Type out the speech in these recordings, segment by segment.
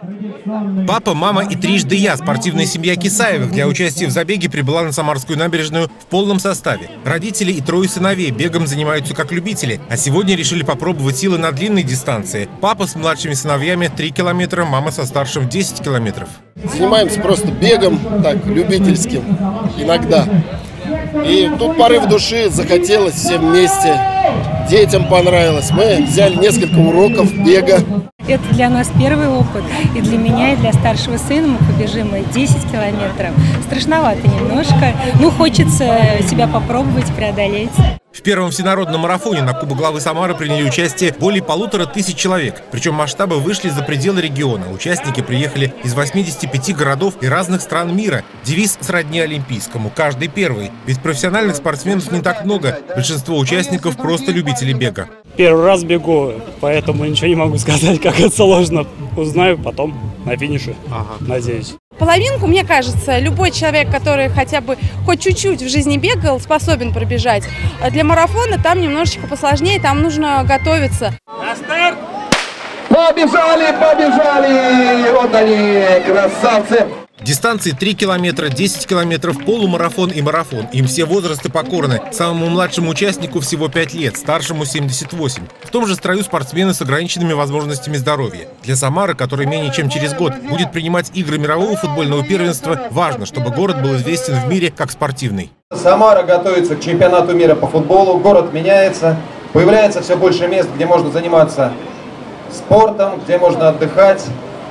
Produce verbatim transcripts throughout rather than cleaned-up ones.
Папа, мама и трижды я, спортивная семья Кисаевых, для участия в забеге прибыла на Самарскую набережную в полном составе. Родители и трое сыновей бегом занимаются как любители, а сегодня решили попробовать силы на длинной дистанции. Папа с младшими сыновьями три километра, мама со старшим десять километров. Занимаемся просто бегом, так, любительским, иногда. И тут порыв души, захотелось всем вместе. Детям понравилось. Мы взяли несколько уроков бега. Это для нас первый опыт. И для меня, и для старшего сына мы побежим десять километров. Страшновато немножко. Ну, хочется себя попробовать, преодолеть. В первом всенародном марафоне на Кубок главы Самары приняли участие более полутора тысяч человек. Причем масштабы вышли за пределы региона. Участники приехали из восьмидесяти пяти городов и разных стран мира. Девиз сродни олимпийскому. Каждый первый. Ведь профессиональных спортсменов не так много. Большинство участников просто любители бега. Первый раз бегу, поэтому ничего не могу сказать, как это сложно. Узнаю потом на финише, ага. Надеюсь. Половинку, мне кажется, любой человек, который хотя бы хоть чуть-чуть в жизни бегал, способен пробежать. Для марафона там немножечко посложнее, там нужно готовиться. На старт! Побежали, побежали! Вот они, красавцы! Дистанции три километра, десять километров, полумарафон и марафон. Им все возрасты покорны. Самому младшему участнику всего пять лет, старшему семьдесят восемь. В том же строю спортсмены с ограниченными возможностями здоровья. Для Самары, которая менее чем через год будет принимать игры мирового футбольного первенства, важно, чтобы город был известен в мире как спортивный. Самара готовится к чемпионату мира по футболу. Город меняется. Появляется все больше мест, где можно заниматься спортом, где можно отдыхать.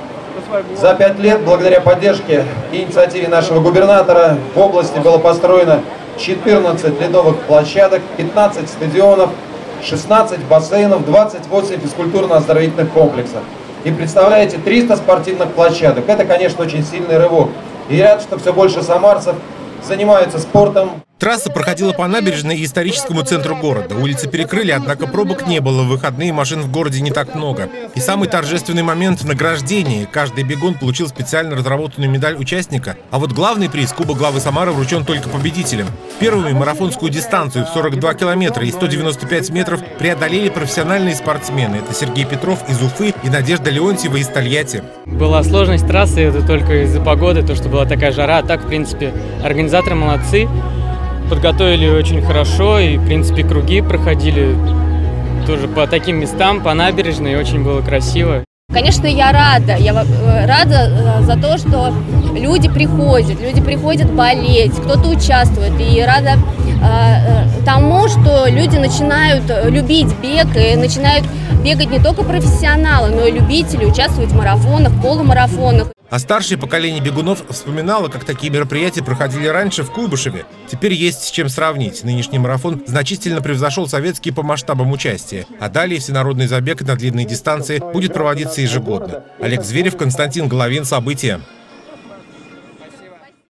За пять лет, благодаря поддержке и инициативе нашего губернатора, в области было построено четырнадцать ледовых площадок, пятнадцать стадионов, шестнадцать бассейнов, двадцать восемь физкультурно-оздоровительных комплексов. И представляете, триста спортивных площадок. Это, конечно, очень сильный рывок. И рад, что все больше самарцев занимаются спортом. Трасса проходила по набережной и историческому центру города. Улицы перекрыли, однако пробок не было. В выходные машин в городе не так много. И самый торжественный момент – награждение. Каждый бегун получил специально разработанную медаль участника. А вот главный приз – Кубок главы Самары вручен только победителям. Первыми марафонскую дистанцию в сорок два километра и сто девяносто пять метров преодолели профессиональные спортсмены. Это Сергей Петров из Уфы и Надежда Леонтьева из Тольятти. Была сложность трассы, это только из-за погоды, то, что была такая жара. А так, в принципе, организаторы молодцы. Подготовили очень хорошо, и, в принципе, круги проходили тоже по таким местам, по набережной, и очень было красиво. Конечно, я рада. Я рада за то, что люди приходят, люди приходят болеть, кто-то участвует. И рада э, тому, что люди начинают любить бег и начинают бегать не только профессионалы, но и любители, участвовать в марафонах, полумарафонах. А старшее поколение бегунов вспоминало, как такие мероприятия проходили раньше в Куйбышеве. Теперь есть с чем сравнить. Нынешний марафон значительно превзошел советский по масштабам участия. А далее всенародный забег на длинные дистанции будет проводиться ежегодно. Олег Зверев, Константин Головин. События.